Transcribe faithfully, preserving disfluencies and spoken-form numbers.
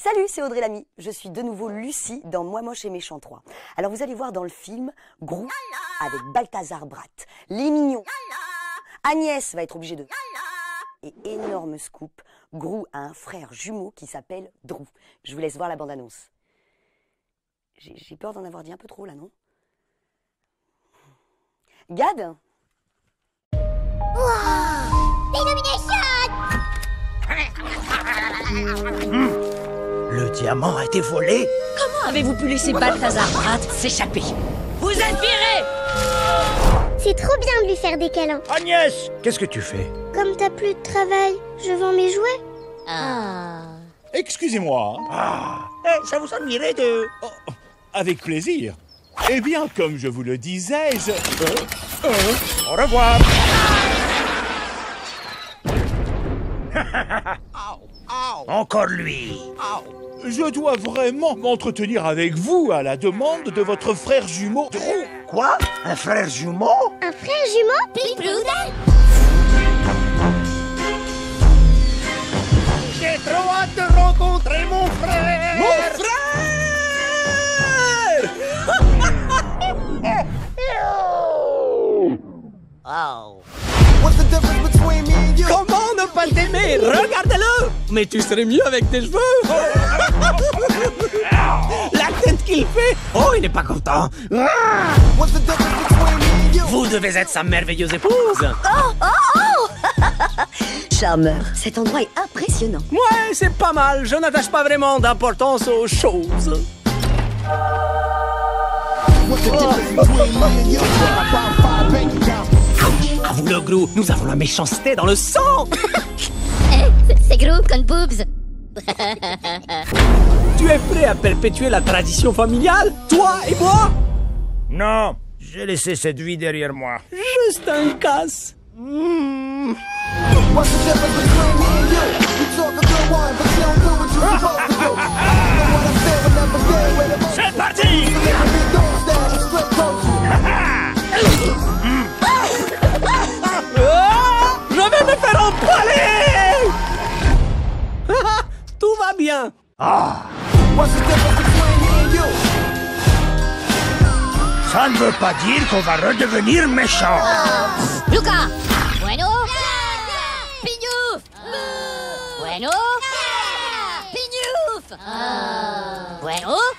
Salut, c'est Audrey Lamy. Je suis de nouveau Lucie dans Moi Moche et Méchant trois. Alors vous allez voir dans le film Grou avec Balthazar Bratt, les mignons. Agnès va être obligée de... Et énorme scoop, Grou a un frère jumeau qui s'appelle Drou. Je vous laisse voir la bande-annonce. J'ai peur d'en avoir dit un peu trop là, non? Gad? Wow! Illumination! Le diamant a été volé? Comment avez-vous pu laisser Balthazar Bratt s'échapper? Vous êtes viré! C'est trop bien de lui faire des câlins. Agnès, qu'est-ce que tu fais? Comme t'as plus de travail, je vends mes jouets. Ah. Excusez-moi. Ah, eh, ça vous ennuierait de... Oh, avec plaisir. Eh bien, comme je vous le disais, je... Euh, euh... Au revoir. Encore lui. Je dois vraiment m'entretenir avec vous à la demande de votre frère jumeau Drou. Quoi? Un frère jumeau? Un frère jumeau? Big Brother? J'ai trop hâte de rencontrer mon frère. Mon frère! Oh. Comment ne pas t'aimer? Regarde-le! Mais tu serais mieux avec tes cheveux! La tête qu'il fait! Oh, il n'est pas content! Vous devez être sa merveilleuse épouse! Oh, oh, oh. Charmeur, cet endroit est impressionnant. Ouais, c'est pas mal. Je n'attache pas vraiment d'importance aux choses. À vous le Grou, nous avons la méchanceté dans le sang. Eh, c'est gros comme boobs. Tu es prêt à perpétuer la tradition familiale, toi et moi? Non, j'ai laissé cette vie derrière moi. Juste un casse. Mmh. C'est parti! Je vais me faire empaler! Tout va bien. Ah. Ça ne veut pas dire qu'on va redevenir méchant. Luca! Bueno? Pignouf! Bueno? Pignouf! Bueno?